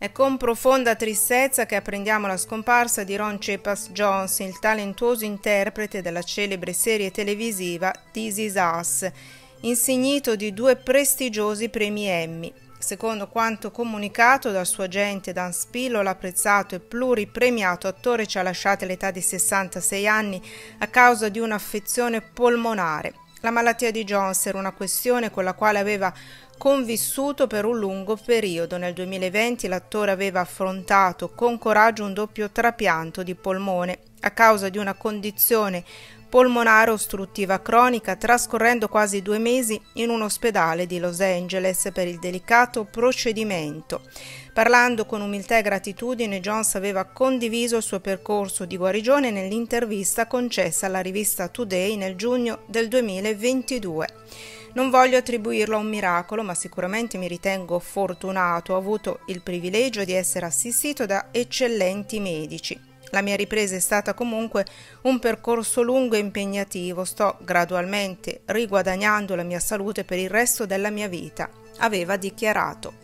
È con profonda tristezza che apprendiamo la scomparsa di Ron Cephas-Jones, il talentuoso interprete della celebre serie televisiva This Is Us, insignito di 2 prestigiosi premi Emmy. Secondo quanto comunicato dal suo agente Dan Spillo, l'apprezzato e pluripremiato attore ci ha lasciato all'età di 66 anni a causa di un'affezione polmonare. La malattia di Jones era una questione con la quale aveva convissuto per un lungo periodo. Nel 2020 l'attore aveva affrontato con coraggio un doppio trapianto di polmone a causa di una condizione polmonare ostruttiva cronica, trascorrendo quasi 2 mesi in un ospedale di Los Angeles per il delicato procedimento. Parlando con umiltà e gratitudine, Jones aveva condiviso il suo percorso di guarigione nell'intervista concessa alla rivista Today nel giugno del 2022. Non voglio attribuirlo a un miracolo, ma sicuramente mi ritengo fortunato. Ho avuto il privilegio di essere assistito da eccellenti medici. La mia ripresa è stata comunque un percorso lungo e impegnativo. Sto gradualmente riguadagnando la mia salute per il resto della mia vita, aveva dichiarato.